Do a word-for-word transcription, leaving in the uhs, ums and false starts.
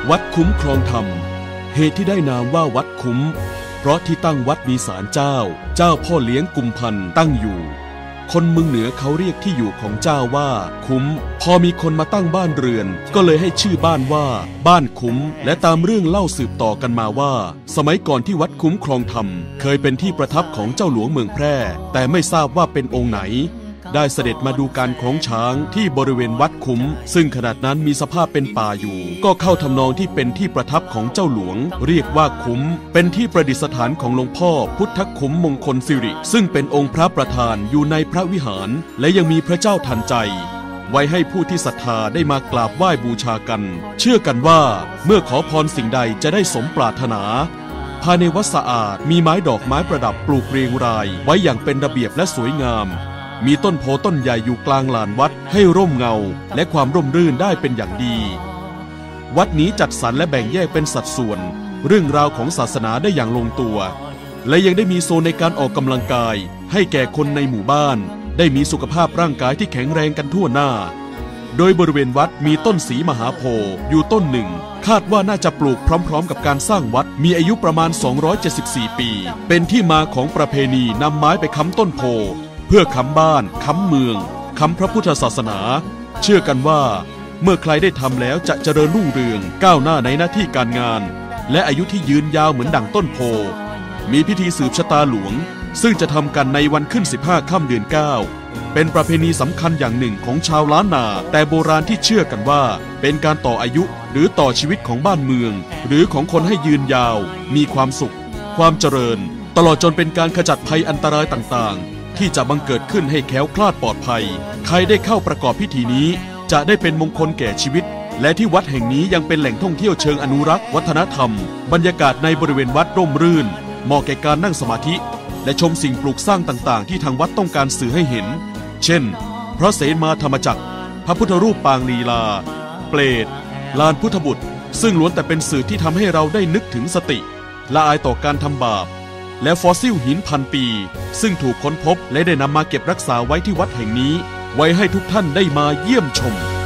วัดคุ้มครองธรรมเหตุที่ได้นามว่าวัดคุ้มเพราะที่ตั้งวัดมีศาลเจ้าเจ้าพ่อเลี้ยงกุมพันธ์ตั้งอยู่คนเมืองเหนือเขาเรียกที่อยู่ของเจ้าว่าคุ้มพอมีคนมาตั้งบ้านเรือนก็เลยให้ชื่อบ้านว่าบ้านคุ้มและตามเรื่องเล่าสืบต่อกันมาว่าสมัยก่อนที่วัดคุ้มครองธรรมเคยเป็นที่ประทับของเจ้าหลวงเมืองแพร่แต่ไม่ทราบว่าเป็นองค์ไหนได้เสด็จมาดูการคล้องช้างที่บริเวณวัดคุ้มซึ่งขนาดนั้นมีสภาพเป็นป่าอยู่ก็เข้าทำนองที่เป็นที่ประทับของเจ้าหลวงเรียกว่าคุ้มเป็นที่ประดิษฐานของหลวงพ่อพุทธคุ้มมงคลสิริซึ่งเป็นองค์พระประธานอยู่ในพระวิหารและยังมีพระเจ้าทันใจไว้ให้ผู้ที่ศรัทธาได้มากราบไหว้บูชากันเชื่อกันว่าเมื่อขอพรสิ่งใดจะได้สมปรารถนาภายในวัดสะอาดมีไม้ดอกไม้ประดับปลูกเรียงรายไว้อย่างเป็นระเบียบและสวยงามมีต้นโพต้นใหญ่อยู่กลางลานวัดให้ร่มเงาและความร่มรื่นได้เป็นอย่างดีวัดนี้จัดสรรและแบ่งแยกเป็นสัดส่วนเรื่องราวของศาสนาได้อย่างลงตัวและยังได้มีโซนในการออกกำลังกายให้แก่คนในหมู่บ้านได้มีสุขภาพร่างกายที่แข็งแรงกันทั่วหน้าโดยบริเวณวัดมีต้นศรีมหาโพธิ์อยู่ต้นหนึ่งคาดว่าน่าจะปลูกพร้อมๆกับการสร้างวัดมีอายุประมาณสองร้อยเจ็ดสิบสี่ปีเป็นที่มาของประเพณีนำไม้ไปค้ำต้นโพเพื่อค้ำบ้านค้ำเมืองค้ำพระพุทธศาสนาเชื่อกันว่าเมื่อใครได้ทำแล้วจะเจริญรุ่งเรืองก้าวหน้าในหน้าที่การงานและอายุที่ยืนยาวเหมือนดั่งต้นโพมีพิธีสืบชะตาหลวงซึ่งจะทำกันในวันขึ้นสิบห้าค่ำเดือนเก้าเป็นประเพณีสำคัญอย่างหนึ่งของชาวล้านนาแต่โบราณที่เชื่อกันว่าเป็นการต่ออายุหรือต่อชีวิตของบ้านเมืองหรือของคนให้ยืนยาวมีความสุขความเจริญตลอดจนเป็นการขจัดภัยอันตรายต่างๆที่จะบังเกิดขึ้นให้แคล้วคลาดปลอดภัยใครได้เข้าประกอบพิธีนี้จะได้เป็นมงคลแก่ชีวิตและที่วัดแห่งนี้ยังเป็นแหล่งท่องเที่ยวเชิงอนุรักษ์วัฒนธรรมบรรยากาศในบริเวณวัดร่มรื่นเหมาะแก่การนั่งสมาธิและชมสิ่งปลูกสร้างต่างๆที่ทางวัดต้องการสื่อให้เห็นเช่นพระเสมาธรรมจักรพระพุทธรูปปางลีลาเปรตลานพุทธบุตรซึ่งล้วนแต่เป็นสื่อที่ทำให้เราได้นึกถึงสติละอายต่อการทำบาปและฟอสซิลหินพันปีซึ่งถูกค้นพบและได้นำมาเก็บรักษาไว้ที่วัดแห่งนี้ไว้ให้ทุกท่านได้มาเยี่ยมชม